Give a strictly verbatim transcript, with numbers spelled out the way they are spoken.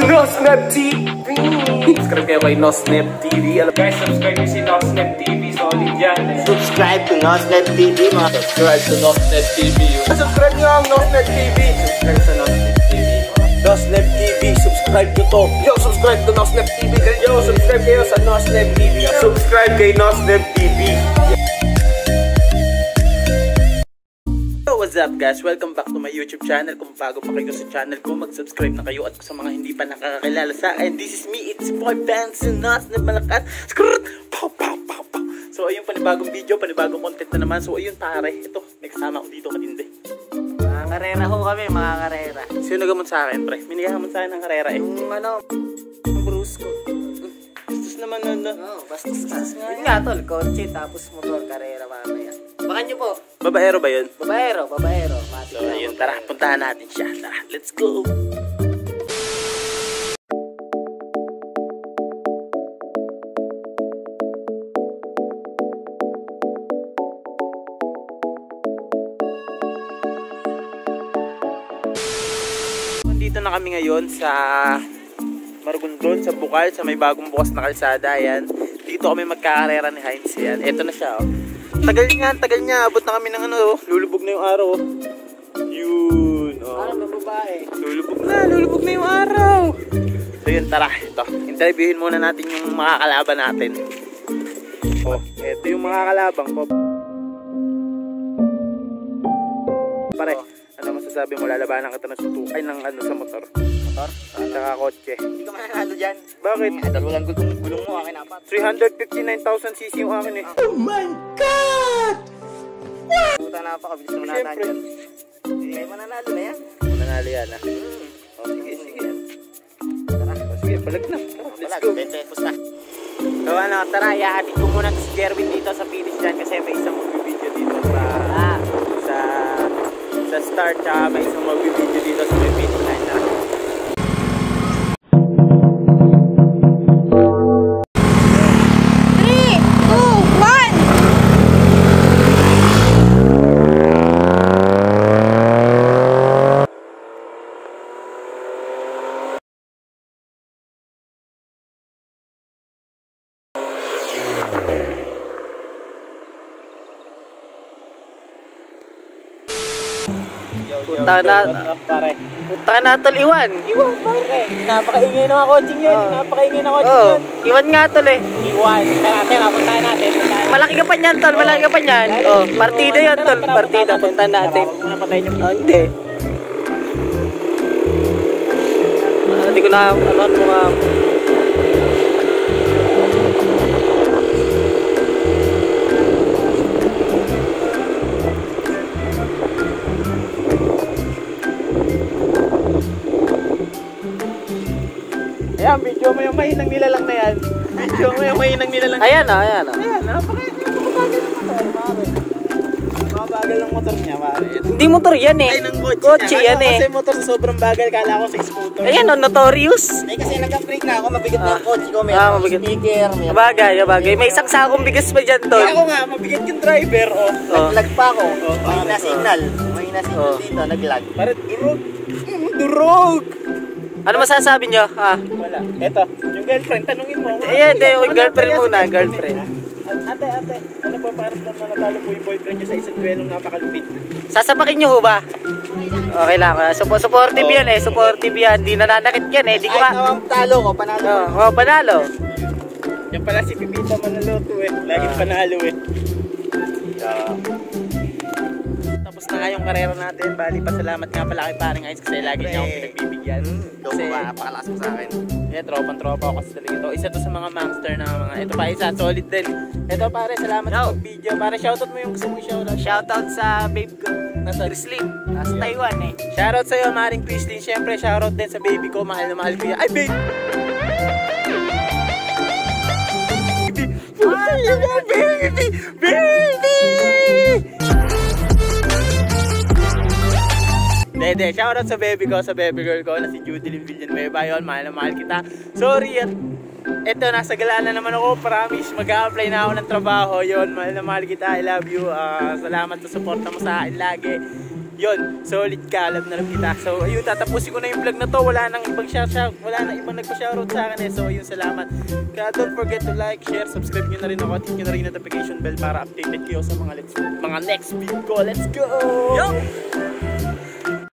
Nosnep T V. Subscribe kayo kay Nosnep T V. Guys, subscribe nyo si Nosnep T V. Solid yan. Subscribe to Nosnep T V, mga. Subscribe to Nosnep T V. Subscribe nyo ang Nosnep T V. Subscribe sa Nosnep T V. Nosnep T V, subscribe nyo to. Yo, subscribe to Nosnep T V. Yo, subscribe kayo sa Nosnep T V. Subscribe kay Nosnep T V. What's up guys? Welcome back to my YouTube channel. Kung bago pa kayo sa channel ko, mag-subscribe na kayo. At sa mga hindi pa nakakakilala sa akin, this is me, it's boy Benson Nosnep Malakas. So ayun, panibagong video, panibagong content na naman. So ayun pare, ito, may kasama ko dito matindi. Mga karera ho kami, mga karera. Sino nagamon sa akin pre? Minigahamon sa akin ng karera eh. Yung ano, yung bruise ko. Bastos naman na na. Oo, bastos nga. Yun nga tol, kotse tapos motor, karera mamaya. Baka nyo po. Babaero ba yun? Babaero, babaero. So ayun, tara, puntahan natin siya. Tara, let's go! Nandito na kami ngayon sa Marugundon, sa Bukal, sa may bagong bukas na kalsada. Ayan, dito kami magkakarera ni Heinz. Yan, eto na siya oh. Tagal niya, tagal niya. Abot na kami ng ano, lulubog na yung araw. Yun, oh. Parang babae. Lulubog na, lulubog na yung araw. So yun, tara, ito. Interviewin muna natin yung mga kalaban natin. Oh, ito yung mga kalabang ko. Pare, ano masasabi mo? Lalabanan kita ng sutukay ng ano sa motor. Motor? At saka kotse. Hindi ka mananalo dyan. Bakit? Dalawagan gulong, gulong mo, akin apat. three hundred fifty-nine thousand cc yung akin eh. Oh my God! Puta na pa, kabilis mo na natin. Hindi kayo mananalo na yan. Mananalo yan ah. Hmm. Oh, sige, sige. Tara, oh, sige, balag na. Tara, let's go. twenty pesos na. So ano, tara, iahatid ko muna si Jerwin dito sa finish dyan kasi may isang mag-video dito sa Ah. sa sa start, tsaka may isang mag-video dito sa may finish line. Tara. Punta na, punta na tol, iwan. Iwan, pare. Napakaingay ng mga coaching yun. Oh. Napakaingay ng coaching Oh, yun. iwan nga tol eh. Iwan. Tara, tara, puntahan natin. Malaki ka pa niyan tol, malaki ka pa niyan. Oh, partida yan tol, partida, punta natin. Huwag mo na patayin yung Oh, hindi. Ah, hindi ko na, ano, ano nga. Ayan, video mo yung mahinang nilalang na yan. Video mo yung mahinang nilalang. Ayan ah, ayan ah. Ayan, napakabagal ng motor, pare. Napakabagal ng motor niya, pare. Hindi motor yan eh. Ay, ng kotse, Kotse niya. yan eh. Kasi motor sa sobrang bagal, kala ko sa scooter. Ayan oh, notorious. Eh, kasi nagka-break na ako, mabigat na Ah. yung kotse ko. May Ah, mabigat. speaker, may Bagay, bagay. May isang sakong bigas pa dyan tol. Ako nga, mabigat yung driver, oh. Oh. Naglag pa ako. Oh, May oh, na signal. May na signal Oh. dito, naglag. Pare, durog. Mm, durog. Ano masasabi nyo? Ah. Wala. Eto, yung girlfriend, tanungin mo. Ayan, hindi, yung Ano girlfriend kaya muna, sa girlfriend. Ate, ate, ano pa para sa mga natalo po yung boyfriend niyo sa isang duelong napakalupit? Sasapakin nyo ho ba? Okay lang. Uh, Supo supportive Oh. yan eh. Supportive yan. Di nananakit yan eh. Di ko Kahit ka... nawang talo ko, panalo Oh, ko. oh, panalo. Yan pala si Pipita Manaloto eh. Laging Ah. panalo eh. Tapos na nga yung karera natin. Bali, pasalamat nga pala kay paring Ice kasi lagi niya akong pinagbibigyan. Kasi napakalakas mo sa akin. yeah, tropang-tropa ako kasi talaga ito. Isa to sa mga monster na mga... Ito pa, isa, solid din. Ito pare, salamat sa pag-video. Pare, shoutout mo yung gusto mong shoutout. Shoutout sa babe ko, nasa Grislin, nasa Taiwan eh. Shoutout sa'yo, Maring Christine. Siyempre, shoutout din sa baby ko. Mahal na mahal ko yan. Ay, babe! Baby! Baby! Dede, shoutout sa baby ko, sa baby girl ko na si Judeline Villanueva. Yun, mahal na mahal kita. Sorry at eto, nasa galaan na naman ako. Promise, mag-a-apply na ako ng trabaho. Yun, mahal na mahal kita. I love you. Uh, salamat sa suporta mo sa akin lagi. Yun, solid ka, alam na lang kita. So ayun, tatapusin ko na yung vlog na to. Wala nang ibang shout-shout, wala nang ibang nagpa-shoutout sa akin eh. So ayun, salamat. Kaya don't forget to like, share, subscribe nyo na rin ako at hit nyo na rin yung notification bell para updated kayo sa mga, let's, mga next video ko. Let's go! Yo!